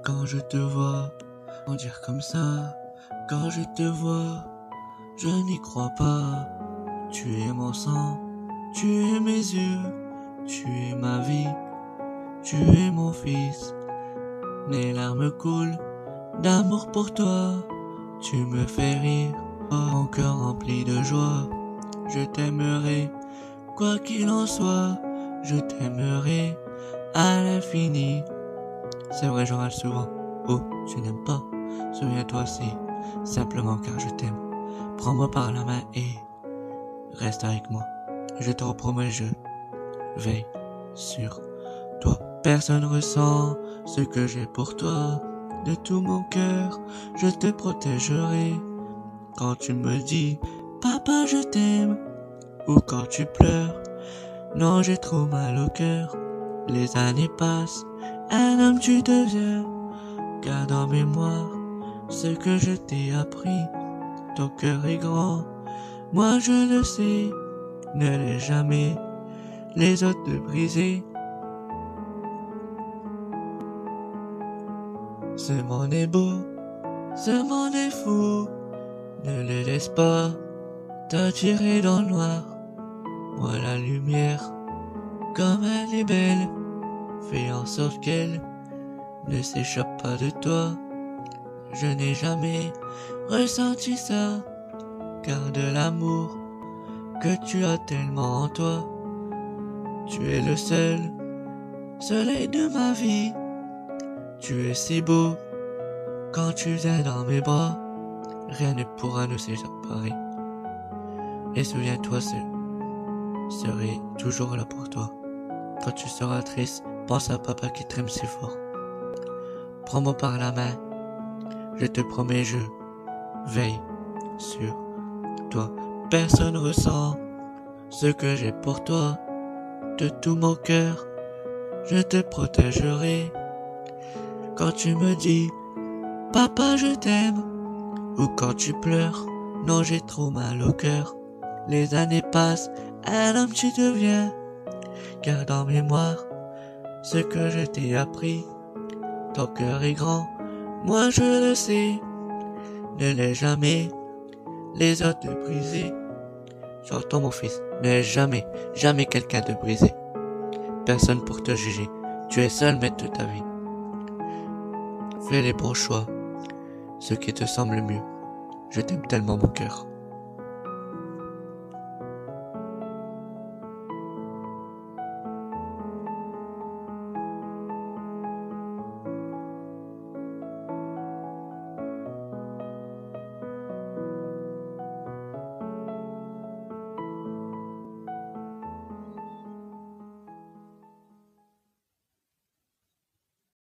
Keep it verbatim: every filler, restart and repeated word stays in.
Quand je te vois, en dire comme ça, quand je te vois, je n'y crois pas. Tu es mon sang, tu es mes yeux, tu es ma vie, tu es mon fils. Mes larmes coulent d'amour pour toi, tu me fais rire, oh, mon cœur rempli de joie. Je t'aimerai, quoi qu'il en soit, je t'aimerai à l'infini. C'est vrai, j'en râle souvent. Oh, tu n'aimes pas, souviens-toi si, simplement car je t'aime. Prends-moi par la main et reste avec moi. Je te promets, je veille sur toi. Personne ressent ce que j'ai pour toi. De tout mon cœur, je te protégerai. Quand tu me dis, papa, je t'aime, ou quand tu pleures, non, j'ai trop mal au cœur. Les années passent, un homme tu deviens. Garde en mémoire ce que je t'ai appris. Ton cœur est grand, moi je le sais. Ne laisse jamais les autres te briser. Ce monde est beau, ce monde est fou. Ne le laisse pas t'attirer dans le noir. Moi la lumière, comme elle est belle, fais en sorte qu'elle ne s'échappe pas de toi. Je n'ai jamais ressenti ça, car de l'amour que tu as tellement en toi. Tu es le seul soleil de ma vie. Tu es si beau quand tu viens dans mes bras. Rien ne pourra nous séparer. Et souviens-toi, je serai toujours là pour toi. Quand tu seras triste, pense à papa qui t'aime si fort. Prends-moi par la main, je te promets, je veille sur toi. Personne ressent ce que j'ai pour toi. De tout mon cœur, je te protégerai. Quand tu me dis, papa je t'aime, ou quand tu pleures, non j'ai trop mal au cœur. Les années passent, un homme tu deviens. Garde en mémoire ce que je t'ai appris. Ton cœur est grand, moi je le sais. Ne laisse jamais les autres te briser. J'entends mon fils, ne laisse jamais, jamais quelqu'un te briser. Personne pour te juger, tu es seul maître de ta vie. Fais les bons choix, ce qui te semble mieux. Je t'aime tellement mon cœur.